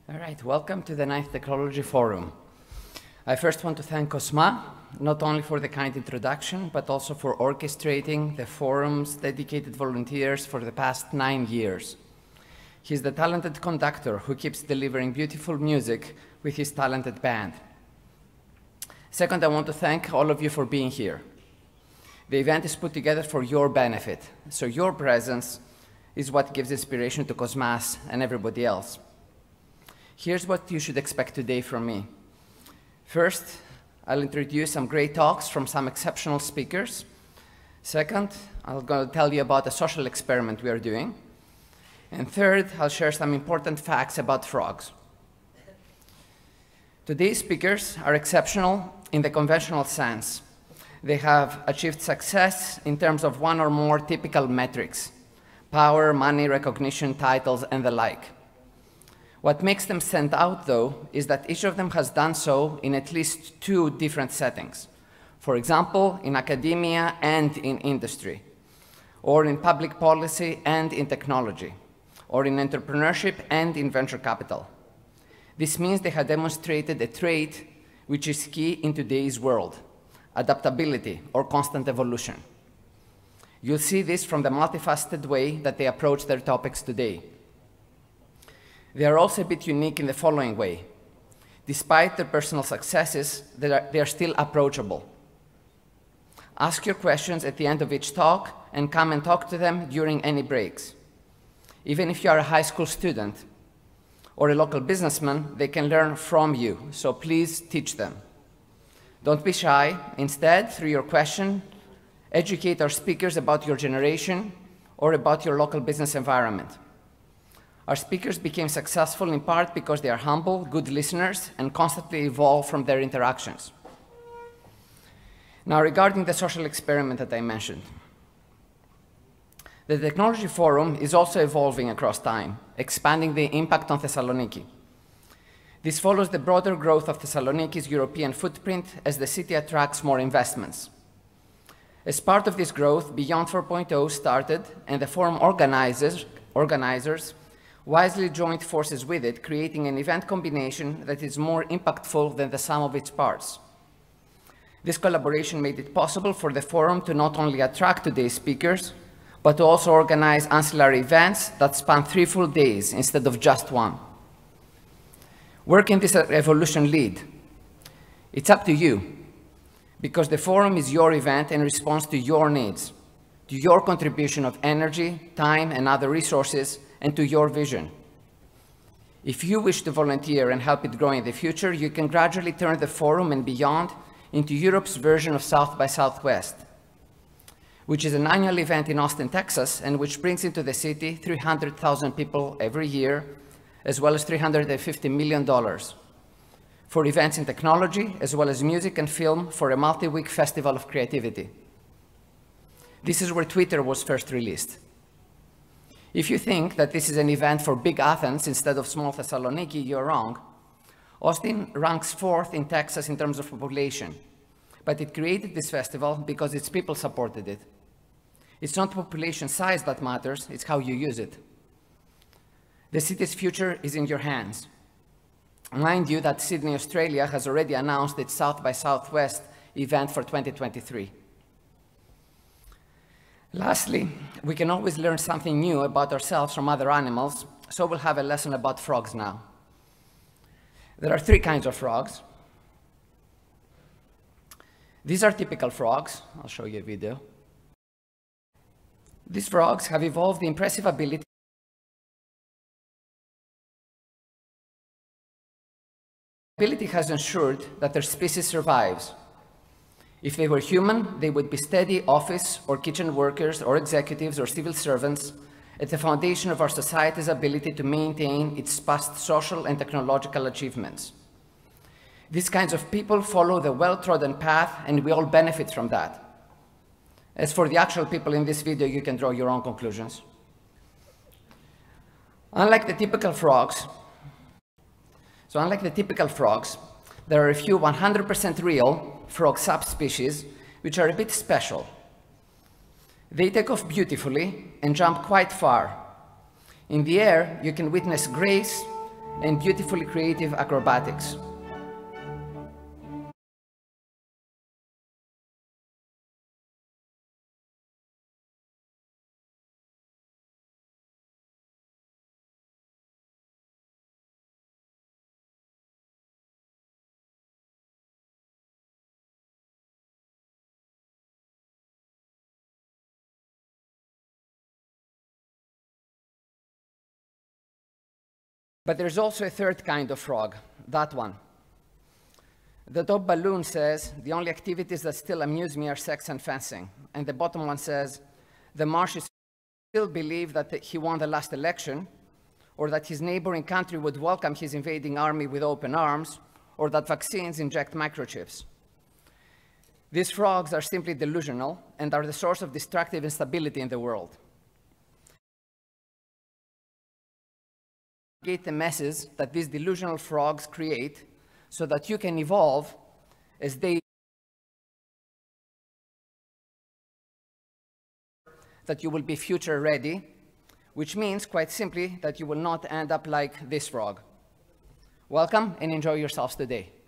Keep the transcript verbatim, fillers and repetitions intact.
All right, welcome to the ninth Technology Forum. I first want to thank Cosma, not only for the kind introduction, but also for orchestrating the forum's dedicated volunteers for the past nine years. He's the talented conductor who keeps delivering beautiful music with his talented band. Second, I want to thank all of you for being here. The event is put together for your benefit, so your presence is what gives inspiration to Cosmas and everybody else. Here's what you should expect today from me. First, I'll introduce some great talks from some exceptional speakers. Second, I'll go tell you about a social experiment we are doing. And third, I'll share some important facts about frogs. Today's speakers are exceptional in the conventional sense. They have achieved success in terms of one or more typical metrics: power, money, recognition, titles, and the like. What makes them stand out, though, is that each of them has done so in at least two different settings. For example, in academia and in industry, or in public policy and in technology, or in entrepreneurship and in venture capital. This means they have demonstrated a trait which is key in today's world: adaptability or constant evolution. You'll see this from the multifaceted way that they approach their topics today. They are also a bit unique in the following way. Despite their personal successes, they are, they are still approachable. Ask your questions at the end of each talk and come and talk to them during any breaks. Even if you are a high school student or a local businessman, they can learn from you, so please teach them. Don't be shy. Instead, through your question, educate our speakers about your generation or about your local business environment. Our speakers became successful in part because they are humble, good listeners, and constantly evolve from their interactions. Now, regarding the social experiment that I mentioned, the Technology Forum is also evolving across time, expanding the impact on Thessaloniki. This follows the broader growth of Thessaloniki's European footprint as the city attracts more investments. As part of this growth, Beyond four point oh started, and the forum organizers, organizers wisely joined forces with it, creating an event combination that is more impactful than the sum of its parts. This collaboration made it possible for the forum to not only attract today's speakers, but to also organize ancillary events that span three full days instead of just one. Where can this evolution lead? It's up to you, because the forum is your event and responds to your needs, to your contribution of energy, time, and other resources, and to your vision. If you wish to volunteer and help it grow in the future, you can gradually turn the forum and beyond into Europe's version of South by Southwest, which is an annual event in Austin, Texas, and which brings into the city three hundred thousand people every year, as well as three hundred fifty million dollars for events in technology, as well as music and film for a multi-week festival of creativity. This is where Twitter was first released. If you think that this is an event for big Athens instead of small Thessaloniki, you're wrong. Austin ranks fourth in Texas in terms of population, but it created this festival because its people supported it. It's not population size that matters, it's how you use it. The city's future is in your hands. Mind you that Sydney, Australia has already announced its South by Southwest event for twenty twenty-three. Lastly, we can always learn something new about ourselves from other animals, so we'll have a lesson about frogs now. There are three kinds of frogs. These are typical frogs. I'll show you a video. These frogs have evolved the impressive ability ability has ensured that their species survives. If they were human, they would be steady office or kitchen workers or executives or civil servants at the foundation of our society's ability to maintain its past social and technological achievements. These kinds of people follow the well-trodden path, and we all benefit from that. As for the actual people in this video, you can draw your own conclusions. Unlike the typical frogs, so unlike the typical frogs, there are a few one hundred percent real frog subspecies which are a bit special. They take off beautifully and jump quite far. In the air, you can witness grace and beautifully creative acrobatics. But there's also a third kind of frog, that one. The top balloon says, the only activities that still amuse me are sex and fencing. And the bottom one says, the marshes still believe that he won the last election, or that his neighboring country would welcome his invading army with open arms, or that vaccines inject microchips. These frogs are simply delusional and are the source of destructive instability in the world. Get the messes that these delusional frogs create so that you can evolve as they that you will be future ready, which means quite simply that you will not end up like this frog. Welcome and enjoy yourselves today.